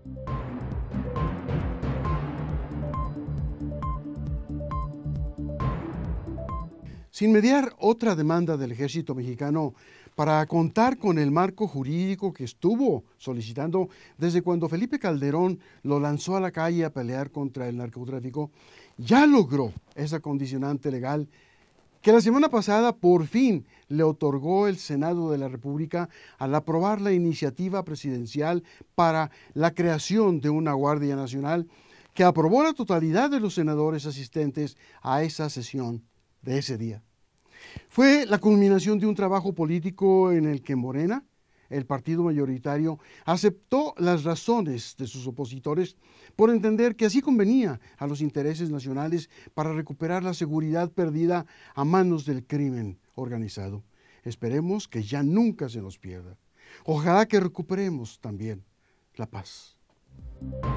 Sin mediar otra demanda del ejército mexicano para contar con el marco jurídico que estuvo solicitando desde cuando Felipe Calderón lo lanzó a la calle a pelear contra el narcotráfico, ya logró esa condicionante legal que la semana pasada por fin le otorgó el Senado de la República al aprobar la iniciativa presidencial para la creación de una Guardia Nacional que aprobó la totalidad de los senadores asistentes a esa sesión de ese día. Fue la culminación de un trabajo político en el que Morena, el partido mayoritario, aceptó las razones de sus opositores por entender que así convenía a los intereses nacionales para recuperar la seguridad perdida a manos del crimen organizado. Esperemos que ya nunca se nos pierda. Ojalá que recuperemos también la paz.